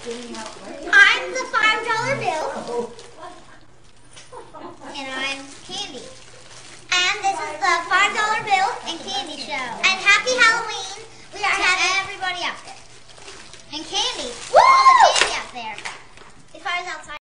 I'm the $5 bill. And I'm Candy. And this is the $5 bill and Candy show. And happy Halloween. We are having everybody.